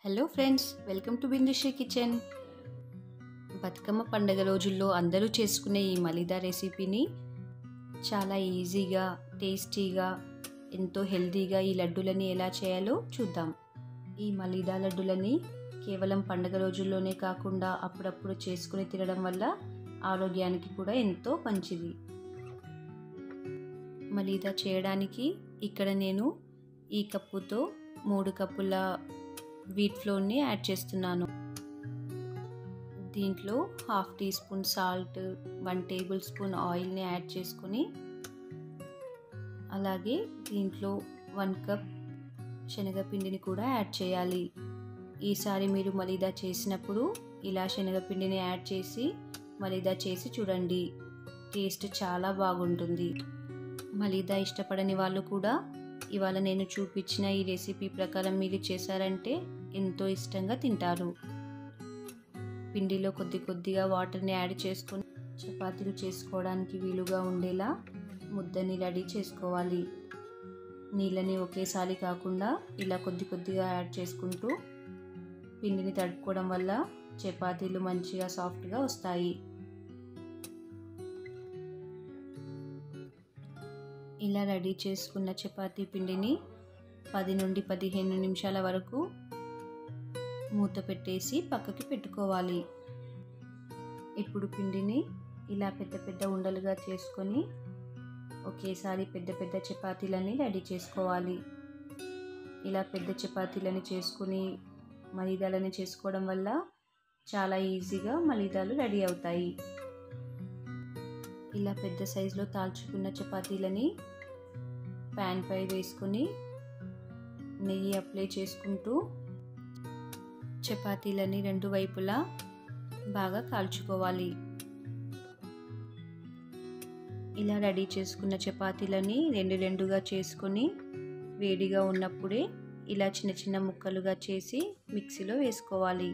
Hello friends, welcome to Bindushree kitchen. Bathukamma పండగ రోజుల్లో అందరూ చేసుకునే ఈ మలీదా రెసిపీని చాలా ఈజీగా, టేస్టీగా, ఎంతో హెల్తీగా ఈ లడ్డూలని ఎలా చేయాలో చూద్దాం. ఈ మలీదా లడ్డూలని కేవలం పండగ రోజుల్లోనే కాకుండా అప్పుడప్పుడు చేసుకుని తినడం వల్ల ఆరోగ్యానికి కూడా ఎంతో మంచిది. మలీదా చేయడానికి ఇక్కడ నేను ఈ కప్పుతో 3 కప్పుల వీట్ ఫ్లోర్ని యాడ్ చేస్తున్నాను. దీంట్లో 1/2 teaspoon salt, 1 tablespoon ఆయిల్ని యాడ్ చేసుకొని, అలాగే దీంట్లో 1 కప్ శనగపిండిని కూడా యాడ్ చేయాలి. ఈసారి మీరు మలీదా చేసినప్పుడు ఇలా శనగపిండిని యాడ్ చేసి మలీదా చేసి చూడండి, టేస్ట్ చాలా బాగుంటుంది. మలీదా ఇష్టపడని వాళ్ళు కూడా ఇవాళ నేను చూపించిన ఈ రెసిపీ ప్రకారం మీరు చేశారంటే ఎంతో ఇష్టంగా తింటారు. పిండిలో కొద్దిగా వాటర్ని యాడ్ చేసుకొని చపాతీలు చేసుకోవడానికి వీలుగా ఉండేలా ముద్దని రెడీ చేసుకోవాలి. నీళ్ళని ఒకేసారి కాకుండా ఇలా కొద్దిగా యాడ్ చేసుకుంటూ పిండిని తడుపుకోవడం వల్ల చపాతీలు మంచిగా సాఫ్ట్గా వస్తాయి. ఇలా రెడీ చేసుకున్న చపాతీ పిండిని 10 నుండి 15 నిమిషాల వరకు మూత పెట్టేసి పక్కకి పెట్టుకోవాలి. ఇప్పుడు పిండిని ఇలా పెద్ద ఉండలుగా చేసుకొని ఒకేసారి పెద్ద చపాతీలని రెడీ చేసుకోవాలి. ఇలా పెద్ద చపాతీలని చేసుకుని మలీదాలని చేసుకోవడం వల్ల చాలా ఈజీగా మలీదాలు రెడీ అవుతాయి. ఇలా పెద్ద సైజులో తాల్చుకున్న చపాతీలని ప్యాన్ పై వేసుకొని నెయ్యి అప్లై చేసుకుంటూ చపాతీలని 2 వైపులా బాగా కాల్చుకోవాలి. ఇలా రెడీ చేసుకున్న చపాతీలని రెండుగా చేసుకొని వేడిగా ఉన్నప్పుడే ఇలా చిన్న ముక్కలుగా చేసి మిక్సీలో వేసుకోవాలి.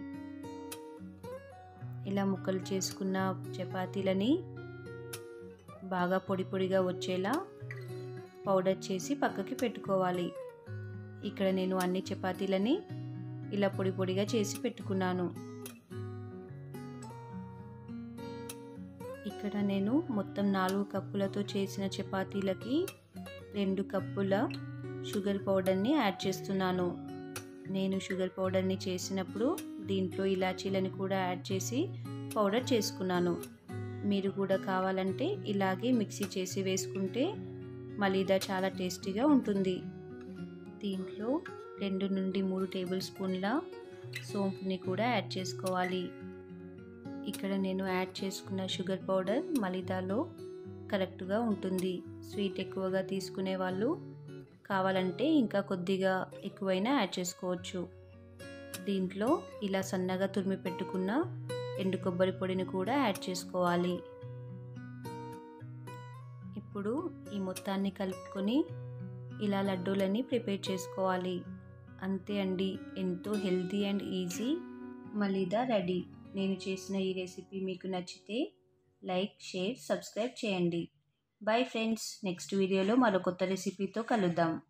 ఇలా ముక్కలు చేసుకున్న చపాతీలని బాగా పొడిగా వచ్చేలా పౌడర్ చేసి పక్కకి పెట్టుకోవాలి. ఇక్కడ నేను అన్ని చపాతీలని ఇలా పొడిగా చేసి పెట్టుకున్నాను. ఇక్కడ నేను మొత్తం 4 కప్పులతో చేసిన చపాతీలకి 2 కప్పుల షుగర్ పౌడర్ని యాడ్ చేస్తున్నాను. నేను షుగర్ పౌడర్ని చేసినప్పుడు దీంట్లో ఇలాచీలను కూడా యాడ్ చేసి పౌడర్ చేసుకున్నాను. మీరు కూడా కావాలంటే ఇలాగే మిక్సీ చేసి వేసుకుంటే మలీదా చాలా టేస్టీగా ఉంటుంది. దీంట్లో 2 నుండి 3 టేబుల్ స్పూన్ల సోంపుని కూడా యాడ్ చేసుకోవాలి. ఇక్కడ నేను యాడ్ చేసుకున్న షుగర్ పౌడర్ మలీదాలో కరెక్ట్గా ఉంటుంది. స్వీట్ ఎక్కువగా తీసుకునే వాళ్ళు కావాలంటే ఇంకా కొద్దిగా ఎక్కువైనా యాడ్ చేసుకోవచ్చు. దీంట్లో ఇలా సన్నగా తురిమి పెట్టుకున్న ఎండు కొబ్బరి పొడిని కూడా యాడ్ చేసుకోవాలి. ఇప్పుడు ఈ మొత్తాన్ని కలుపుకొని ఇలా లడ్డూలని ప్రిపేర్ చేసుకోవాలి. అంతే అండి, ఎంతో healthy and easy malida ready. నేను చేసిన ఈ రెసిపీ మీకు నచ్చితే లైక్, షేర్, సబ్స్క్రైబ్ చేయండి. బై ఫ్రెండ్స్, నెక్స్ట్ వీడియోలో మరో కొత్త రెసిపీతో కలుద్దాం.